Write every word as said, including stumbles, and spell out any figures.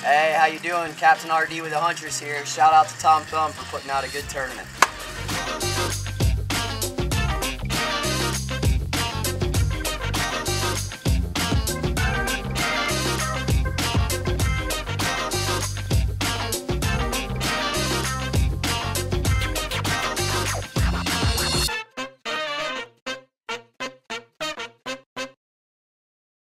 Hey, how you doing? Captain R D with the Huntress here. Shout out to Tom Thumb for putting out a good tournament.